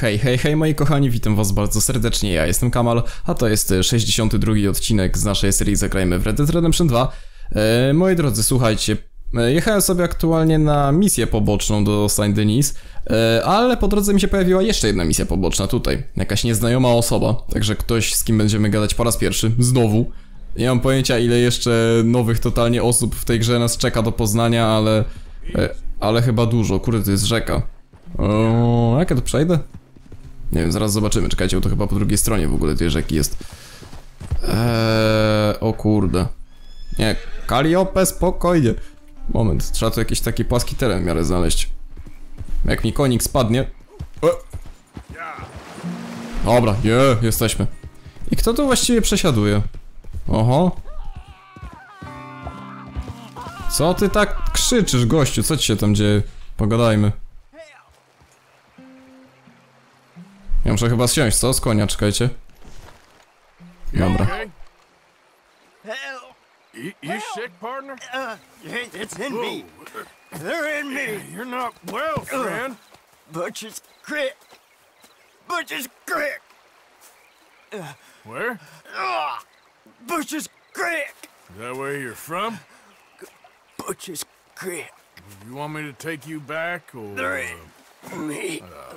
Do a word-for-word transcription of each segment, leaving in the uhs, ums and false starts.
Hej, hej, hej moi kochani, witam was bardzo serdecznie, ja jestem Kamal, a to jest sześćdziesiąty drugi odcinek z naszej serii Zagrajmy w Red Dead Redemption dwa. E, moi drodzy, słuchajcie, jechałem sobie aktualnie na misję poboczną do Saint Denis, e, ale po drodze mi się pojawiła jeszcze jedna misja poboczna tutaj, jakaś nieznajoma osoba, także ktoś, z kim będziemy gadać po raz pierwszy, znowu. Nie mam pojęcia, ile jeszcze nowych totalnie osób w tej grze nas czeka do poznania, ale... E, ale chyba dużo, kurde, to jest rzeka. O, jak ja to przejdę? Nie wiem, zaraz zobaczymy, czekajcie, bo to chyba po drugiej stronie w ogóle tej rzeki jest. Eee, o kurde. Nie, Calliope, spokojnie. Moment, trzeba tu jakiś taki płaski teren w miarę znaleźć. Jak mi konik spadnie... E. Dobra, je, jesteśmy. I kto tu właściwie przesiaduje? Oho. Co ty tak krzyczysz, gościu? Co ci się tam dzieje? Pogadajmy. Ja muszę chyba zsiąść, co? Z konia, czekajcie. Dobra. You sick, partner? Uh, it's in me. They're in me. You're not well, friend. Butcher's Creek. Butcher's Creek. Where? Uh, Butcher's Creek. Is that where you're from? Butcher's Creek. You want me to take you back, or... They're in me.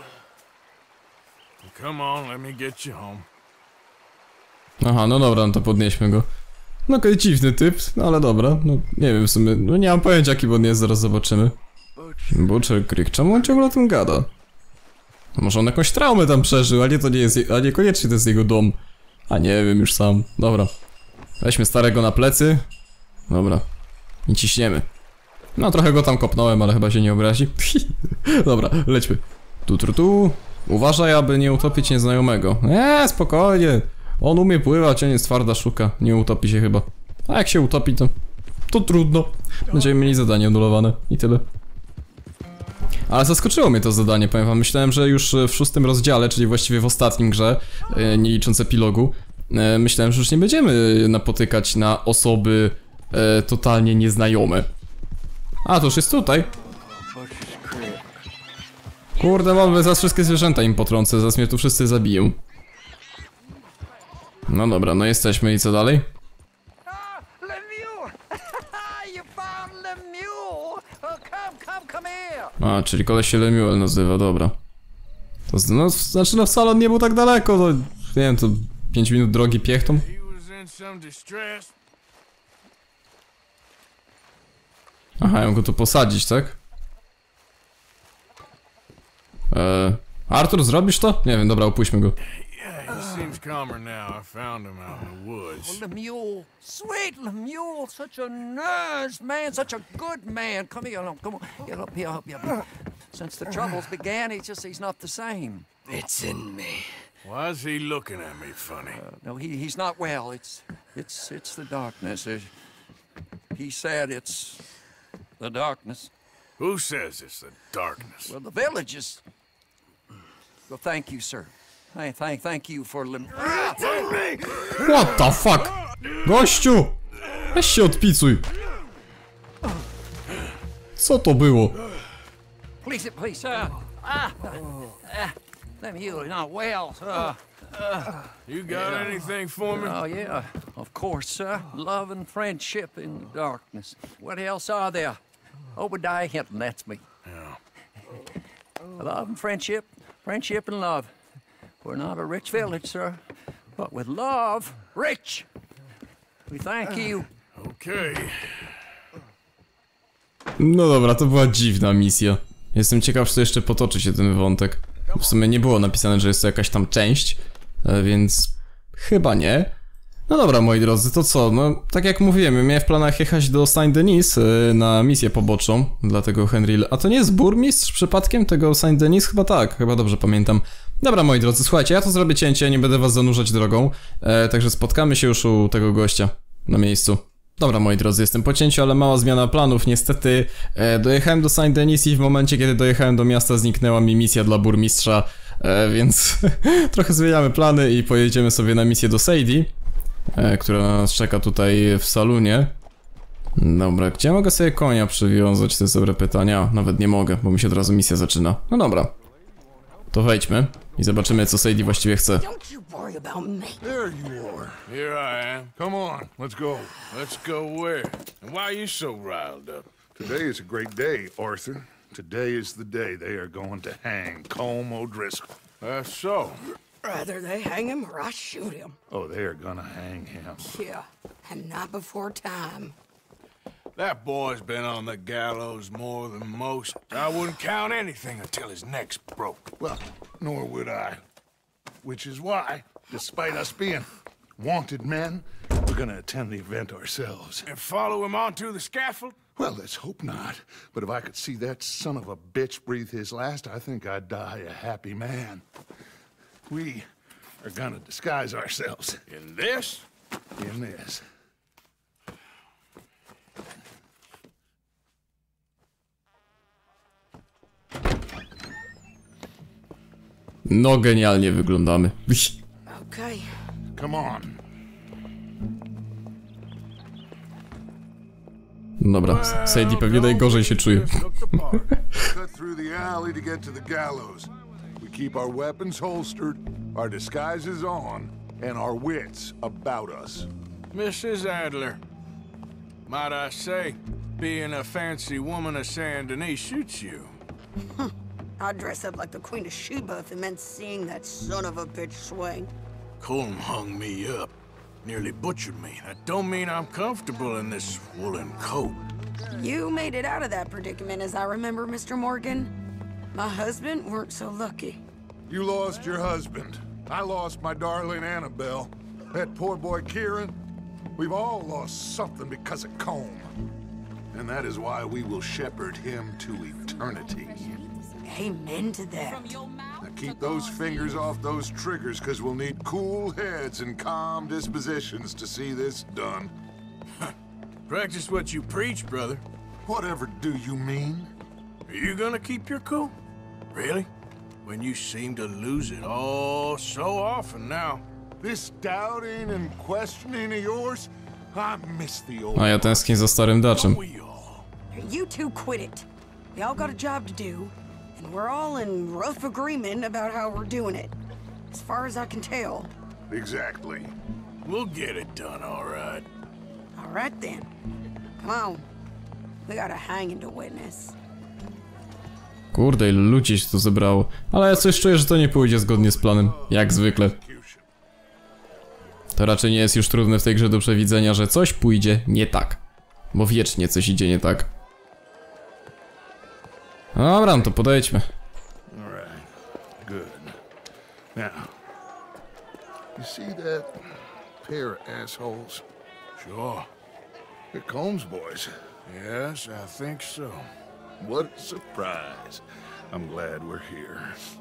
Come on, let me get you home. Aha, no dobra, no to podnieśmy go. No okej, dziwny typ, no ale dobra, no nie wiem w sumie, no nie mam pojęcia jaki on jest, zaraz zobaczymy. Butcher Creek, czemu on ciągle o tym gada? No może on jakąś traumę tam przeżył, a nie to nie jest, a niekoniecznie to jest jego dom. A nie wiem już sam, dobra. Weźmy starego na plecy. Dobra. I ciśniemy. No trochę go tam kopnąłem, ale chyba się nie obrazi. Dobra, lećmy. Tu, tu, tu. Uważaj, aby nie utopić nieznajomego. Eee, spokojnie. On umie pływać, on jest twarda szuka. Nie utopi się chyba. A jak się utopi, to... to trudno. Będziemy mieli zadanie anulowane. I tyle. Ale zaskoczyło mnie to zadanie, powiem wam. Myślałem, że już w szóstym rozdziale, czyli właściwie w ostatnim grze, nie licząc epilogu, myślałem, że już nie będziemy napotykać na osoby e, totalnie nieznajome. A, to już jest tutaj. Kurde, mamy zaraz wszystkie zwierzęta im potrącę, zaraz mnie tu wszyscy zabiją. No dobra, no jesteśmy i co dalej? A, czyli koleś się Lemuel nazywa, dobra. To no, znaczy no w salon nie był tak daleko, to nie wiem, to pięć minut drogi piechtą. Aha, ja mam go tu posadzić, tak? Eee, Artur, zrobisz to? Nie wiem, dobra, opuśćmy go. Seems calmer now. I found him out in the woods. Well, Lemuel, sweet Lemuel, such a nice man, such a good man. Come here, come on, get up here, help you up. Since the troubles began, he just, he's not the same. It's in me. Why is he looking at me funny? Uh, no, he, he's not well. It's, it's, it's the darkness. Uh, he said it's the darkness. Who says it's the darkness? Well, the village is. Well, thank you, sir. Thank, thank, thank you for Lem. It's in me. What the fuck? Gościu! Weź się odpicuj. Co to było? Please, please, uh, ah, uh, Lemuel is not well, uh, uh, You got anything for me? Oh, yeah, of course, sir. Love and friendship in the darkness. What else are there? Obadiah Hinton, that's me. Yeah. Love and friendship, friendship and love. We're not a rich village, sir, but with love, rich. We thank you. Okay. No dobra, to była dziwna misja. Jestem ciekaw, czy to jeszcze potoczy się ten wątek. W sumie nie było napisane, że jest to jakaś tam część, więc chyba nie. No dobra, moi drodzy, to co? No, tak jak mówiłem, miałem w planach jechać do Saint Denis na misję poboczną dla tego Henry... A to nie jest burmistrz przypadkiem tego Saint Denis? Chyba tak, chyba dobrze pamiętam. Dobra, moi drodzy, słuchajcie, ja to zrobię cięcie, nie będę was zanurzać drogą, e, także spotkamy się już u tego gościa na miejscu. Dobra, moi drodzy, jestem po cięciu, ale mała zmiana planów, niestety e, dojechałem do Saint Denis i w momencie, kiedy dojechałem do miasta, zniknęła mi misja dla burmistrza, e, więc trochę zmieniamy plany i pojedziemy sobie na misję do Sadie, e, która nas czeka tutaj w salonie. Dobra, gdzie mogę sobie konia przywiązać? To jest dobre pytanie. A, nawet nie mogę, bo mi się od razu misja zaczyna. No dobra. To wejdźmy. I zobaczymy, co Sadie właściwie chce. Don't you worry about me. There you are. Here I am. Come on, let's go. Let's go where? And why are you so riled up? Today is a great day, Arthur. Today is the day they are going to hang Colm O'Driscoll. That's so. Rather they hang him or I shoot him. Oh, they are gonna hang him. Yeah, and not before time. That boy's been on the gallows more than most. I wouldn't count anything until his neck's broke. Well, nor would I. Which is why, despite us being wanted men, we're gonna attend the event ourselves. And follow him onto the scaffold? Well, let's hope not. But if I could see that son of a bitch breathe his last, I think I'd die a happy man. We are gonna disguise ourselves In this? in this. No, genialnie wyglądamy. Okay. Come on. Dobra, Sadie pewnie najgorzej się czuje. Cut through the alley to get to the gallows. We keep our weapons holstered, our disguises on, and our wits about us. Missus Adler, might I say, being a fancy woman of Saint Denis shoots you. I'd dress up like the Queen of Sheba if it meant seeing that son of a bitch swing. Colm hung me up, nearly butchered me. That don't mean I'm comfortable in this woolen coat. You made it out of that predicament, as I remember, Mister Morgan. My husband weren't so lucky. You lost your husband. I lost my darling Annabelle. That poor boy Kieran. We've all lost something because of Colm. And that is why we will shepherd him to eternity. Amen to that. Now keep those fingers off those triggers, because we'll need cool heads and calm dispositions to see this done. Practice what you preach, brother. Whatever do you mean? Are you gonna keep your cool? Really? When you seem to lose it all so often now. This doubting and questioning of yours, I miss the old... A ja tęsknię za starym Dutchem. We all. You two quit it. We all got a job to do, and we're all in rough agreement about how we're doing it. As far as I can tell. Exactly. We'll get it done, all right. All right then. Come on. We got a hanging to witness. Kurde, ilu ludzi się tu zebrało. Ale ja coś czuję, że to nie pójdzie zgodnie z planem. Jak zwykle. To raczej nie jest już trudne w tej grze do przewidzenia, że coś pójdzie nie tak. Bo wiecznie coś idzie nie tak. Dobra, no to podejdźmy. All right. Good. Now, you see that pair of assholes? Sure. They're Colm's boys. Yes, I think so. What a surprise. I'm glad we're here.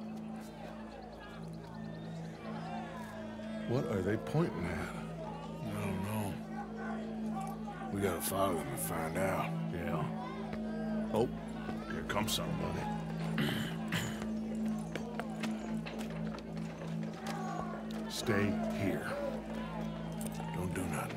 What are they pointing at? I don't know. We gotta follow them and find out. Yeah. Oh, here comes somebody. Stay here. Don't do nothing.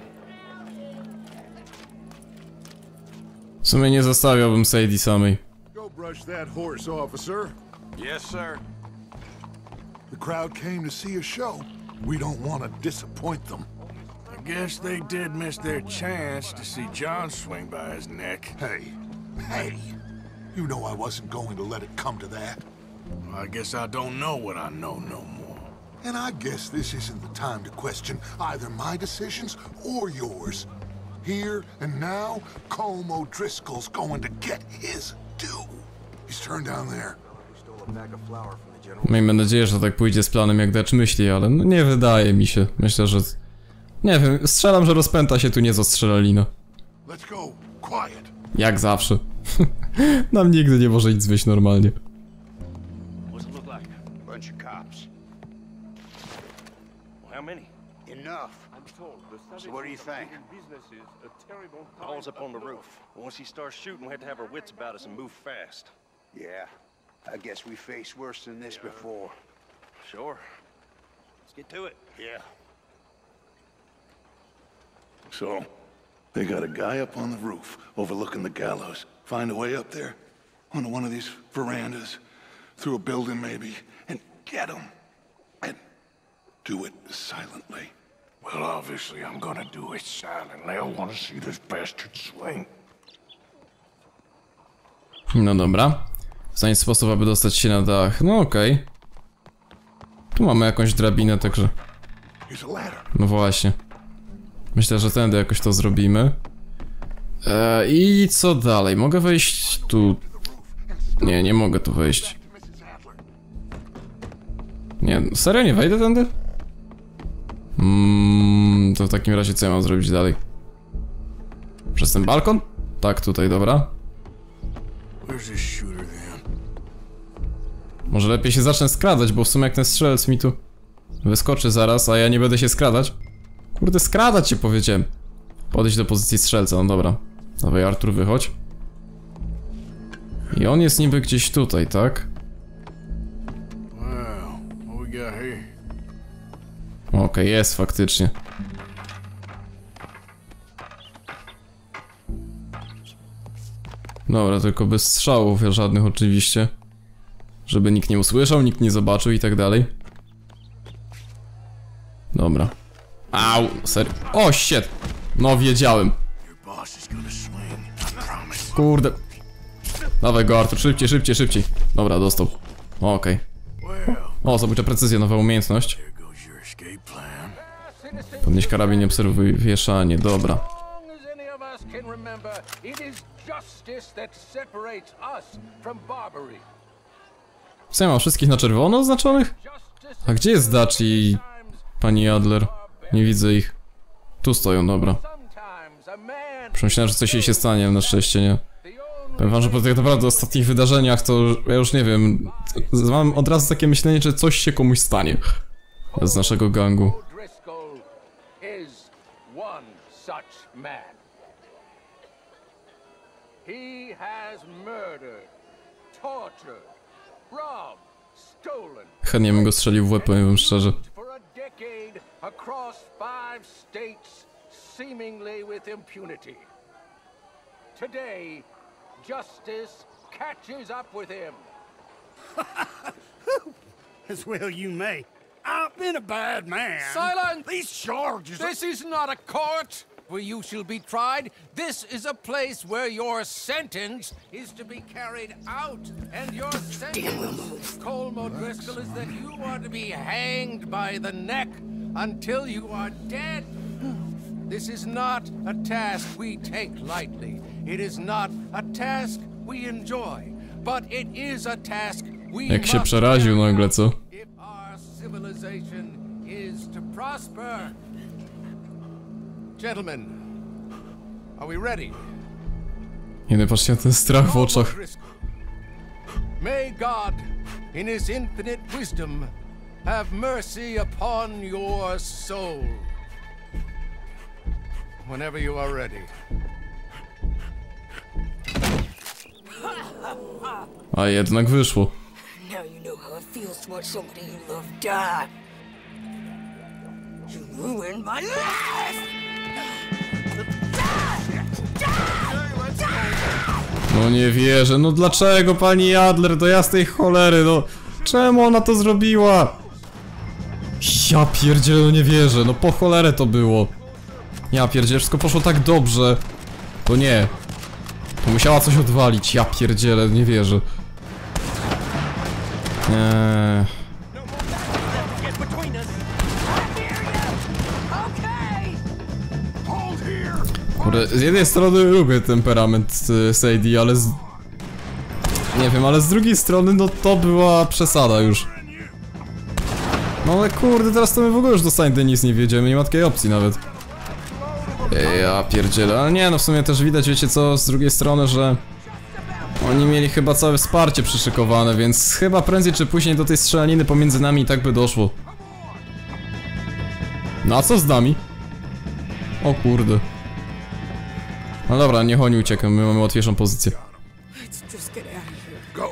W sumie nie zostawiałbym Sadie samej. Go brush that horse, officer. Yes, sir. The crowd came to see a show. We don't want to disappoint them. I guess they did miss their chance to see John swing by his neck. Hey, hey, you know I wasn't going to let it come to that. Well, I guess I don't know what I know no more. And I guess this isn't the time to question either my decisions or yours. Here and now, Colm O'Driscoll's going to get his due. He's turned down there. Miejmy nadzieję, że tak pójdzie z planem, jak Dutch myśli, ale no nie wydaje mi się. Myślę, że... Nie wiem, strzelam, że rozpęta się tu nieco strzelalina. Let's go. Quiet. Jak zawsze. Nam nigdy nie może nic wyjść normalnie. What's it look like? Bunch of cops. Well, how many? Enough. I'm told the So what do you think? business is a terrible Paul's up on the roof. Once he starts shooting, we have to have our wits about us and move fast. Yeah. I guess we faced worse than this before. Sure. Let's get to it. Yeah. So, they got a guy up on the roof overlooking the gallows. Find a way up there, onto one of these verandas, through a building maybe, and get him. Do it silently. Well, obviously I'm gonna do it silently. I wanna see this bastard swing. No dobra. Znajdź sposób, aby dostać się na dach. No okej. Okay. Tu mamy jakąś drabinę, także... No właśnie. Myślę, że tędy jakoś to zrobimy. Eee, I co dalej? Mogę wejść tu... Nie, nie mogę tu wejść. Nie, serio nie wejdę tędy? Mm, to w takim razie co ja mam zrobić dalej? Przez ten balkon? Tak, tutaj, dobra. Może lepiej się zacznę skradać, bo w sumie jak ten strzelec mi tu wyskoczy zaraz, a ja nie będę się skradać. Kurde, skradać się powiedziałem. Podejść do pozycji strzelca, no dobra. Dawaj, Artur, wychodź. I on jest niby gdzieś tutaj, tak? Okej, okay, jest faktycznie. Dobra, tylko bez strzałów żadnych oczywiście. Żeby nikt nie usłyszał, nikt nie zobaczył i tak dalej. Dobra. Au, serio. O, shit. No, wiedziałem. Kurde. Dawaj go, Artur, szybciej, szybciej, szybciej. Dobra, dostał. Okej. Okay. O, zabójcza precyzja, nowa umiejętność. Podnieś karabin i obserwuj wieszanie, dobra. Co ja mam wszystkich na czerwono oznaczonych? A gdzie jest Dutch i pani Adler? Nie widzę ich. Tu stoją, dobra. Przemyślałem, że coś jej się stanie, na szczęście nie. Powiem wam, że po tak naprawdę ostatnich wydarzeniach to ja już nie wiem. Mam od razu takie myślenie, że coś się komuś stanie z naszego gangu. Chętnie bym go strzelił w łeb, powiem wam szczerze. Today, justice catches up with him. As well you may. I've been a bad man. Silence! These charges... This is not a court where you shall be tried. This is a place where your sentence is to be carried out. And your sentence, Colm O'Driscoll, is that you are to be hanged by the neck until you are dead. This is not a task we take lightly. It is not a task we enjoy. But it is a task we Jak się przeraził nagle, co? if our civilization is to prosper. Gentlemen, are we ready? Nie no, patrzcie na ten strach w oczach. May God, in His infinite wisdom, have mercy upon your soul. Whenever you are ready. A jednak wyszło. Now you know how it feels to watch somebody you love die. You ruined my life! No nie wierzę, no dlaczego pani Adler, do jasnej cholery, no czemu ona to zrobiła? Ja pierdzielę, no nie wierzę, no po cholerę to było. Ja pierdzielę, wszystko poszło tak dobrze. To nie. To musiała coś odwalić, ja pierdzielę, nie wierzę. Eee... Kurde, z jednej strony lubię temperament y, Sadie, ale z... Nie wiem, ale z drugiej strony, no to była przesada już. No ale kurde, teraz to my w ogóle już do Saint Denis nie wiedziemy, nie ma takiej opcji nawet. Ja pierdzielę, ale nie, no w sumie też widać, wiecie co, z drugiej strony, że... Oni mieli chyba całe wsparcie przyszykowane, więc chyba prędzej czy później do tej strzelaniny pomiędzy nami i tak by doszło. No a co z nami? O kurde. No dobra, niech oni uciekną, my mamy łatwiejszą pozycję. Let's just get out of here. Go!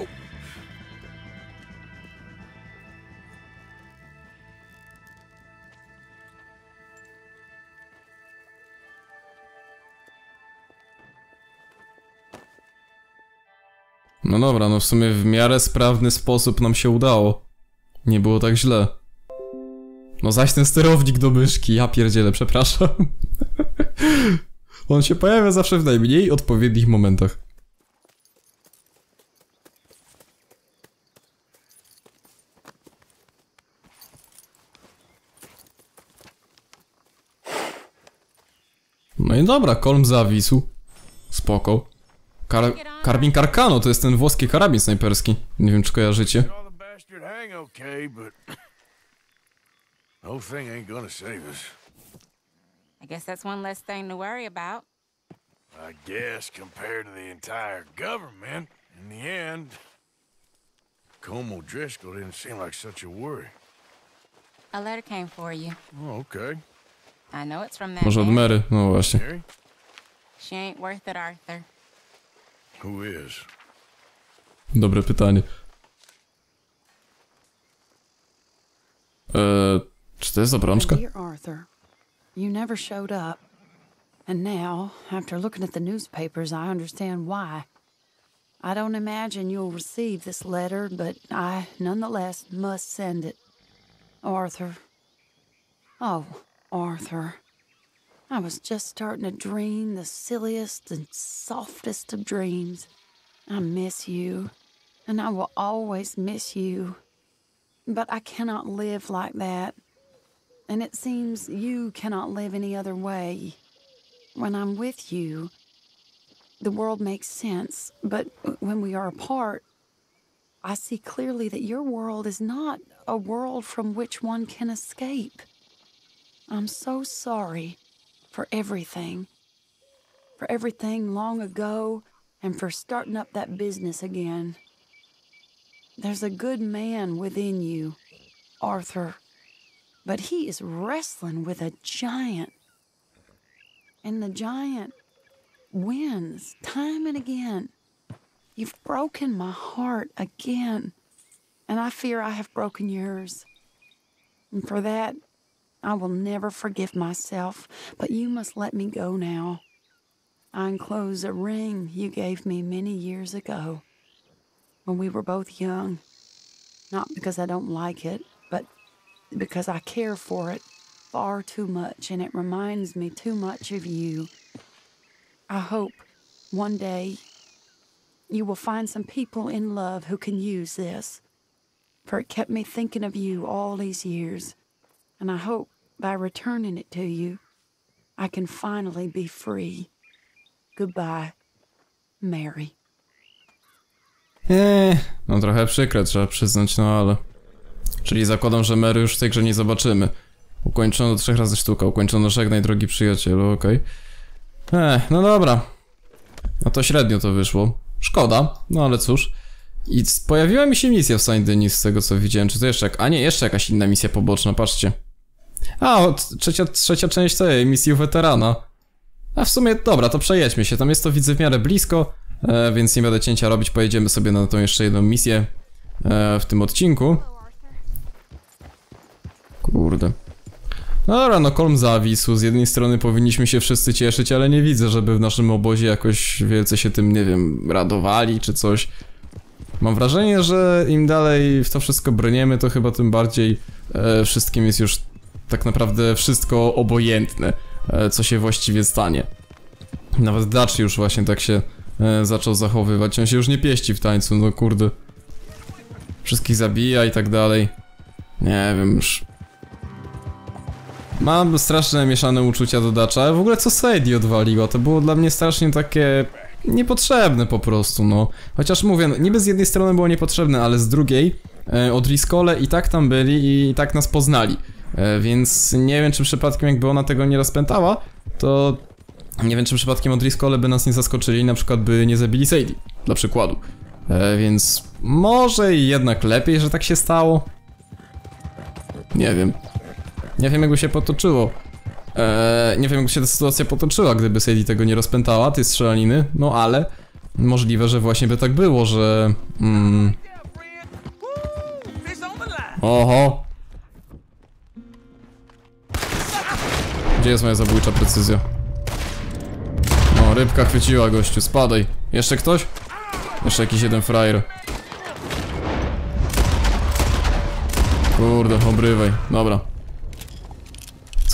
No dobra, no w sumie w miarę sprawny sposób nam się udało. Nie było tak źle. No zaś ten sterownik do myszki, ja pierdzielę, przepraszam. On się pojawia zawsze w najmniej odpowiednich momentach. No i dobra, Kolm zawisł. Spoko. Kar karabin Carcano to jest ten włoski karabin snajperski. Nie wiem, czy kojarzycie. I guess that's one less thing to worry about. I guess compared to the entire government, in the end, Colm O'Driscoll didn't seem like such a worry. A letter came for you. Oh, okay. I know it's from that Może od man. Mary, no właśnie. Mary? She ain't worth it, Arthur. Who is? Dobre pytanie. Eee, czy to jest obrączka? Dear Arthur, you never showed up. And now, after looking at the newspapers, I understand why. I don't imagine you'll receive this letter, but I, nonetheless, must send it. Arthur. Oh, Arthur. I was just starting to dream the silliest and softest of dreams. I miss you, and I will always miss you. But I cannot live like that. And it seems you cannot live any other way. When I'm with you, the world makes sense, but when we are apart, I see clearly that your world is not a world from which one can escape. I'm so sorry for everything. For everything long ago, and for starting up that business again. There's a good man within you, Arthur, but he is wrestling with a giant. And the giant wins time and again. You've broken my heart again, and I fear I have broken yours. And for that, I will never forgive myself, but you must let me go now. I enclose a ring you gave me many years ago, when we were both young. Not because I don't like it, but because I care for it far too much, and it reminds me too much of you. I hope one day you will find some people in love who can use this, for it kept me thinking of you all these years, and I hope by returning it to you, I can finally be free. Goodbye, Mary. Eee, no trochę przykre, trzeba przyznać, no ale... Czyli zakładam, że Mary już w tej grze nie zobaczymy. Ukończono trzech razy sztuka, ukończono żegnaj drogi przyjacielu, okej. Okay. Eee, no dobra. No to średnio to wyszło. Szkoda, no ale cóż. I pojawiła mi się misja w Saint Denis z tego co widziałem, czy to jeszcze jak... A nie, jeszcze jakaś inna misja poboczna, patrzcie. A, od, trzecia, trzecia część tej misji u weterana. A w sumie, dobra, to przejedźmy się, tam jest to widzę w miarę blisko, e, więc nie będę cięcia robić, pojedziemy sobie na tą jeszcze jedną misję e, w tym odcinku. Kurde. No dobra, no Kolm zawisł, z jednej strony powinniśmy się wszyscy cieszyć, ale nie widzę, żeby w naszym obozie jakoś wielce się tym, nie wiem, radowali czy coś. Mam wrażenie, że im dalej w to wszystko brniemy, to chyba tym bardziej e, wszystkim jest już tak naprawdę wszystko obojętne, e, co się właściwie stanie. Nawet Dutch już właśnie tak się e, zaczął zachowywać, on się już nie pieści w tańcu, no kurde. Wszystkich zabija i tak dalej. Nie wiem już. Mam straszne mieszane uczucia do Dutcha, ale w ogóle co Sadie odwaliła, to było dla mnie strasznie takie niepotrzebne po prostu, no. Chociaż mówię, no, niby z jednej strony było niepotrzebne, ale z drugiej e, O'Driscolle i tak tam byli i tak nas poznali. E, więc nie wiem, czy przypadkiem jakby ona tego nie rozpętała, to nie wiem, czy przypadkiem O'Driscolle by nas nie zaskoczyli, na przykład by nie zabili Sadie, dla przykładu. E, więc może i jednak lepiej, że tak się stało. Nie wiem. Nie wiem, jakby się potoczyło. Eee, nie wiem, jakby się ta sytuacja potoczyła, gdyby Sadie tego nie rozpętała, tej strzelaniny. No ale możliwe, że właśnie by tak było, że... Mm... Oho! Gdzie jest moja zabójcza precyzja? O, rybka chwyciła, gościu, spadaj. Jeszcze ktoś? Jeszcze jakiś jeden frajer. Kurde, obrywaj. Dobra.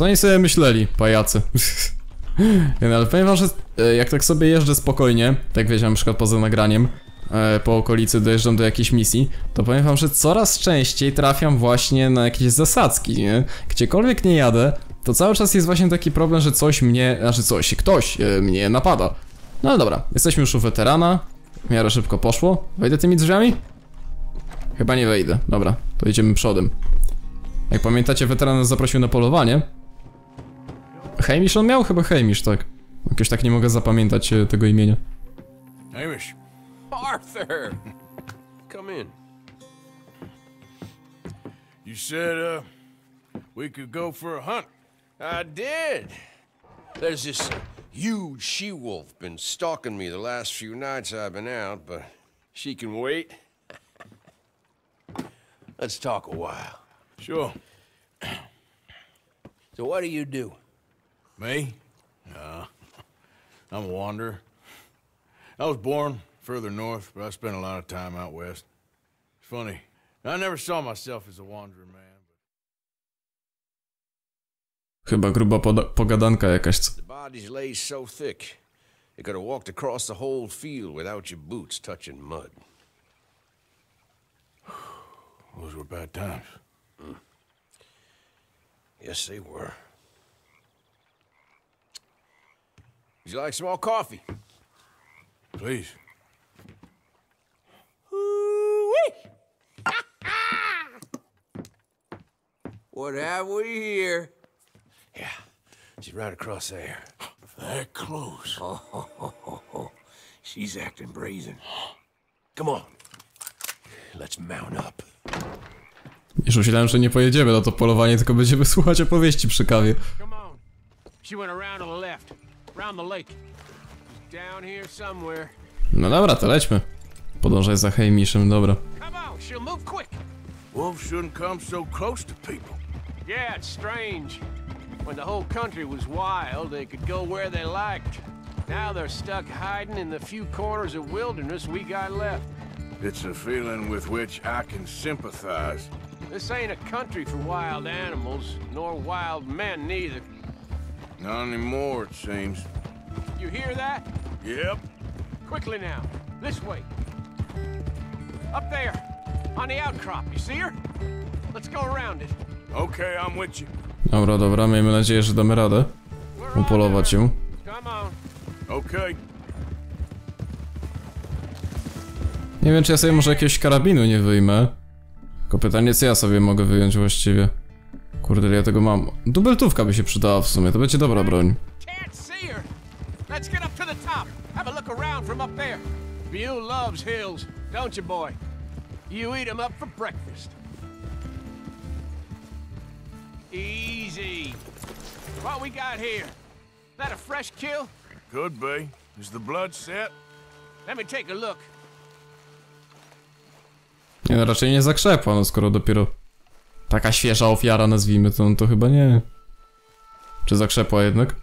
Co oni sobie myśleli, pajacy? Nie, no, ale powiem wam, że e, jak tak sobie jeżdżę spokojnie, tak wiecie, na przykład poza nagraniem, e, po okolicy dojeżdżam do jakiejś misji, to powiem wam, że coraz częściej trafiam właśnie na jakieś zasadzki, nie? Gdziekolwiek nie jadę, to cały czas jest właśnie taki problem, że coś mnie, znaczy coś, ktoś e, mnie napada. No ale dobra, jesteśmy już u weterana, w miarę szybko poszło. Wejdę tymi drzwiami? Chyba nie wejdę, dobra, to idziemy przodem. Jak pamiętacie, weteran nas zaprosił na polowanie. Hamish on miał? Chyba Hamish, tak. Jakoś tak nie mogę zapamiętać e, tego imienia. Hamish. Arthur! Come in. You said, uh, we could go for a hunt. I did. There's this huge she-wolf been stalking me the last few nights I've been out, but she can wait. Let's talk a while. Sure. So what do you do? Me? Uh, I'm a wanderer. I was born further north, but I spent a lot of time out west. It's funny. I never saw myself as a wandering man. Chyba gruba pogadanka jakaś. The bodies lay so thick, you could have walked across the whole field without your boots touching mud. Those were bad times. Mm. Yes, they were. Would you like some more coffee? Please. What have we here? Yeah, she's right across there. That close. Oh, oh, oh, oh, oh. She's acting brazen. Come on. Let's mount up. Już myślałem, że nie pojedziemy na to polowanie, tylko będziemy słuchać opowieści przy kawie. Come on. She went around to the left, around the lake. She's down here somewhere. No dobra, to lećmy. Podążaj za Hamishem, dobra. Come on, she'll move quick. Wolves shouldn't come so close to people. Yeah, it's strange. When the whole country was wild, they could go where they liked. Now they're stuck hiding in the few corners of wilderness we got left. It's a feeling with which I can sympathize. This ain't a country for wild animals, nor wild men neither. Not anymore, it seems. You hear that? Yep. Quickly now, this way. Up there, on the outcrop, you see her? Let's go around it. Okay, I'm with you. Dobra, dobra, miejmy nadzieję, że damy radę upolować ją. Come on. Okay. Nie wiem, czy ja sobie może jakiegoś karabinu nie wyjmę. Tylko pytanie, co ja sobie mogę wyjąć właściwie. Kurde, ja tego mam. Dubeltówka by się przydała w sumie, to będzie dobra broń. Can't see her. Let's get up to the top. Have a look around from up there. Beau loves hills, don't you, boy? You eat 'em up for breakfast. Easy. What we got here? That a fresh kill? Could be. Is the blood set? Let me take a look. Nie, no raczej nie zakrzepła, no skoro dopiero taka świeża ofiara, nazwijmy to, no to chyba nie. Czy zakrzepła jednak?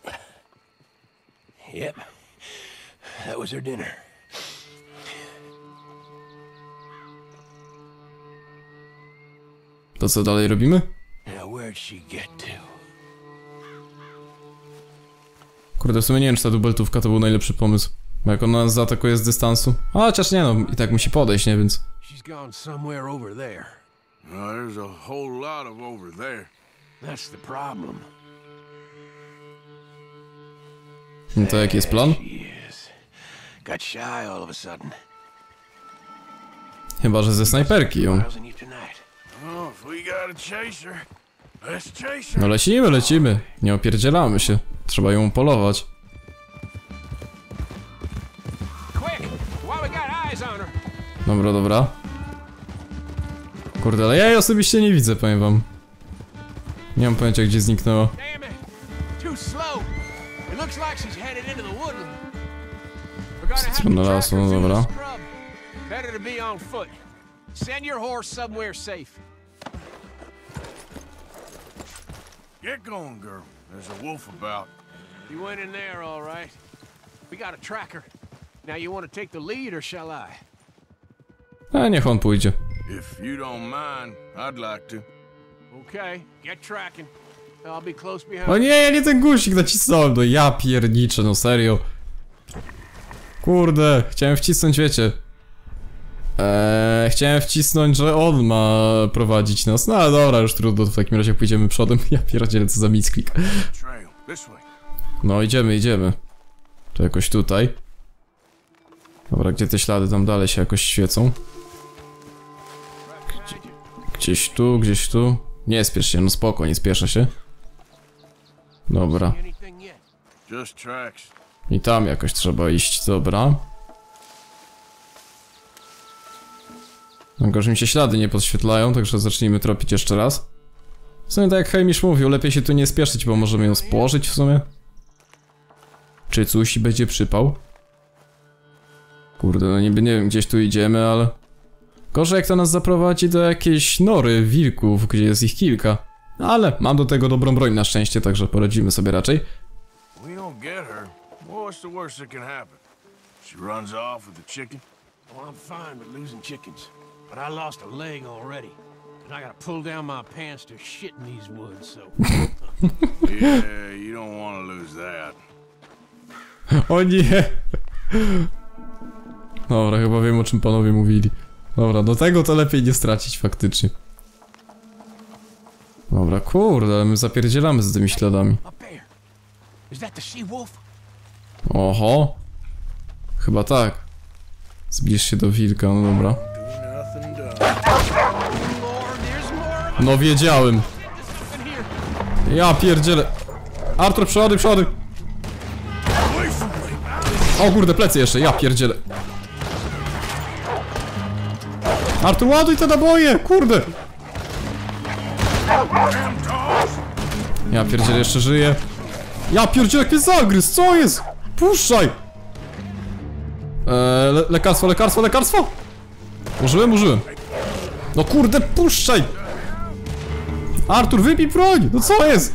Yep. That was her dinner. To co dalej robimy? Now where'd she get to? Kurde, w sumie nie wiem, czy ta dubeltówka to był najlepszy pomysł. Bo jak ona nas zaatakuje z dystansu. A chociaż nie no, i tak musi podejść, nie, więc... She's gone somewhere over there. No, there's a whole lot of over there. That's the problem. No to jaki jest plan? She is. Got shy all of a sudden. Chyba, że ze snajperki ją. Miles in you tonight. Oh, if we gotta chase her, let's chase her. No lecimy, lecimy. Nie opierdzielamy się. Trzeba ją polować. Quick, while we got eyes on her. Dobra, dobra. Kurde, ale ja jej osobiście nie widzę, powiem wam. Nie mam pojęcia, gdzie zniknęła. Damn it. Too slow. It looks like she's headed into the woodland. We're gonna have to Stronę track lasu, her no through dobra. the scrub. Better to be on foot. Send your horse somewhere safe. Get going, girl. There's a wolf about. You went in there, all right. We got a tracker. Now you want to take the lead, or shall I? A niech on pójdzie. If you don't mind, I'd like to. Okay, get tracking. I'll be close behind. O nie, ja nie ten guzik nacisnąłem, no ja pierniczę, no serio. Kurde, chciałem wcisnąć, wiecie. Eee, chciałem wcisnąć, że on ma prowadzić nas. No ale dobra, już trudno, w takim razie pójdziemy przodem. Ja pierdzielę, co za misklik. No idziemy, idziemy. To jakoś tutaj. Dobra, gdzie te ślady tam dalej się jakoś świecą? Gdzie, gdzieś tu, gdzieś tu. Nie spiesz się, no spoko, nie spieszę się. Dobra. I tam jakoś trzeba iść, dobra. Tylko, że mi się ślady nie podświetlają, także zacznijmy tropić jeszcze raz. W sumie tak jak Hamish mówił, lepiej się tu nie spieszyć, bo możemy ją spożyć w sumie. Czy coś będzie przypał? Kurde, no niby nie wiem, gdzieś tu idziemy, ale... Gorzej jak to nas zaprowadzi do jakiejś nory wilków, gdzie jest ich kilka. Ale mam do tego dobrą broń na szczęście, także poradzimy sobie raczej. We don't get her. What's the worst that can happen? She runs off with the chicken? Oh, I'm fine with losing chickens, but I lost a leg already, and I gotta pull down my pants to shit in these woods, so... Yeah, you don't want to lose that. O nie! Dobra, chyba wiem, o czym panowie mówili. Dobra, do tego to lepiej nie stracić faktycznie. Dobra, kurde, ale my zapierdzielamy z tymi śladami. Oho. Chyba tak. Zbliż się do wilka, no dobra. No wiedziałem. Ja pierdzielę. Artur, przody, przody. O kurde, plecy jeszcze, ja pierdzielę. Artur, ładuj te naboje, kurde. Ja pierdzielę, jeszcze żyję. Ja pierdzielę, jak mnie zagryzł, co jest? Puszczaj. Eee, le lekarstwo, lekarstwo, lekarstwo. Użyłem, użyłem. No kurde, puszczaj. Artur, wypij broń, no co jest?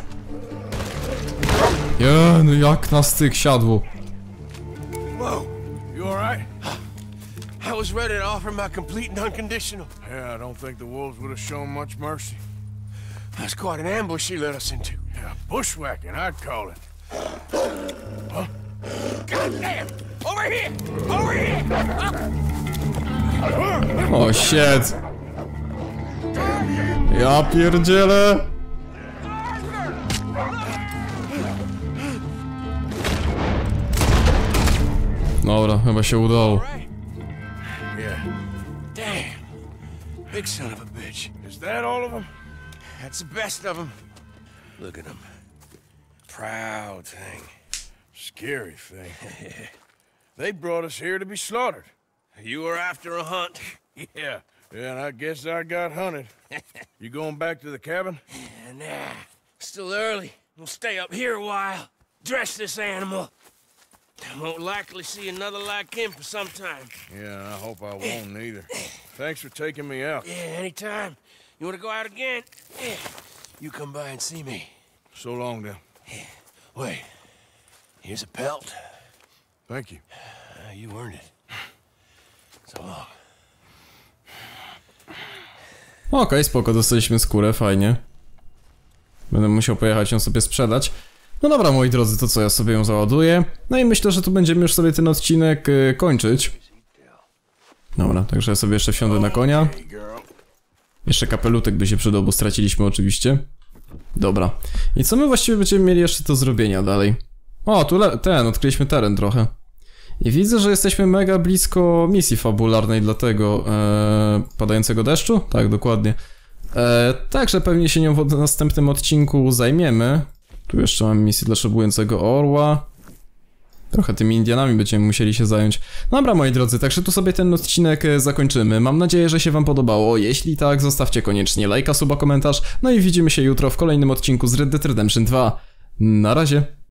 Ja, no jak na styk siadło. Whoa, you alright? I was ready to offer my complete and unconditional. Yeah, I don't think the wolves would have shown much mercy. That's quite an ambush she led us into. Yeah, bushwhacking, I'd call it. Huh? God damn! Over here! Over here! O, shit. Ja pierdzielę. Dobra, chyba się udało. Big son of a bitch. Is that all of them? That's the best of them. Look at them. Proud thing. Scary thing. They brought us here to be slaughtered. You were after a hunt. Yeah. Yeah, and I guess I got hunted. You going back to the cabin? Nah. Still early. We'll stay up here a while. Dress this animal. I won't likely see another like him for some time. Yeah, I hope I won't neither. Thanks for taking me out. Yeah, anytime. You want to go out again? Yeah. You come by and see me. So long, then. Yeah. Wait. Here's a pelt. Thank you. Uh, you earned it. So long. Okej, okay, spoko, dostaliśmy skórę, fajnie. Będę musiał pojechać ją sobie sprzedać. No dobra, moi drodzy, to co, ja sobie ją załaduję. No i myślę, że tu będziemy już sobie ten odcinek y, kończyć. Dobra, także ja sobie jeszcze wsiądę na konia. Jeszcze kapelutek by się przydał, bo straciliśmy oczywiście. Dobra. I co my właściwie będziemy mieli jeszcze do zrobienia dalej? O, tu ten, odkryliśmy teren trochę. I widzę, że jesteśmy mega blisko misji fabularnej dla tego e, padającego deszczu. Tak, dokładnie. E, także pewnie się nią w następnym odcinku zajmiemy. Tu jeszcze mam misję dla szybującego orła. Trochę tymi Indianami będziemy musieli się zająć. Dobra, moi drodzy, także tu sobie ten odcinek zakończymy. Mam nadzieję, że się wam podobało. Jeśli tak, zostawcie koniecznie lajka, suba, komentarz. No i widzimy się jutro w kolejnym odcinku z Red Dead Redemption dwa. Na razie.